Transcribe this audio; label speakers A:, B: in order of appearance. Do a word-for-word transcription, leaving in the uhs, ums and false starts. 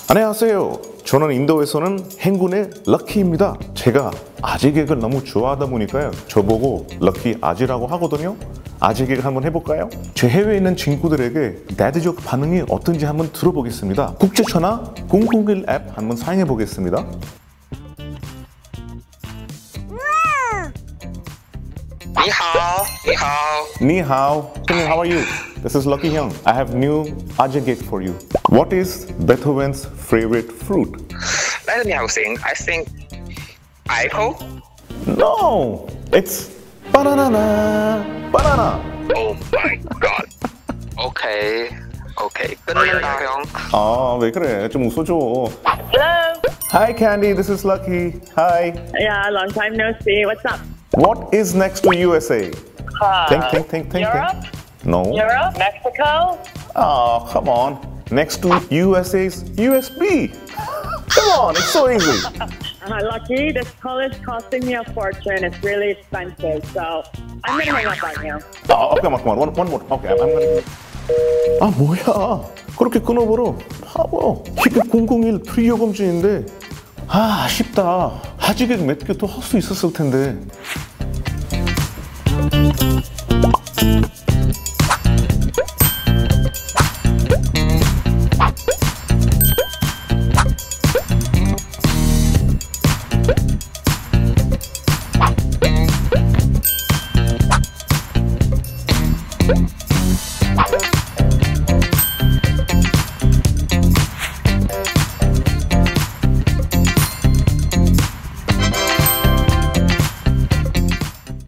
A: 안녕하세요. 저는 인도에서는 행군의 럭키입니다. 제가 아재개그를 너무 좋아하다 보니까요. 저보고 럭키 아지라고 하거든요. 아재개그 한번 해볼까요? 제 해외에 있는 친구들에게 데드족 반응이 어떤지 한번 들어보겠습니다. 국제전화 공공일 앱 한번 사용해 보겠습니다.
B: Ni hao, ni hao.
A: Ni hao. Hey, how are you? This is Lucky Hyung. I have new a재개그 for you. What is Beethoven's favorite fruit?
B: Let me have a think. I think apple.
A: No, it's banana. Banana.
B: Oh my god. Okay, okay. 끝낸다 형.
A: 아, 왜 그래? 좀 웃어줘.
C: Hello.
A: Hi, Candy. This is Lucky. Hi.
C: Yeah, long time no see. What's up?
A: What is next to U S A?
C: Uh,
A: Think, think, think, think,
C: Europe?
A: think. No.
C: Europe? Mexico?
A: Oh, come on. Next to U S A's U S B. Come on, it's so easy.
C: Uh, lucky, this call is costing me a fortune. It's really expensive, so I'm gonna hang up on you.
A: Oh, come on, come on. One, one more. Okay, I'm, I'm gonna. 아, 뭐야? 그렇게 끊어버려. 바보. 이게 공공일 프리요금제인데. 아, 아쉽다. 아재개그 몇 개 더 할 수 있었을 텐데.
B: Thank you.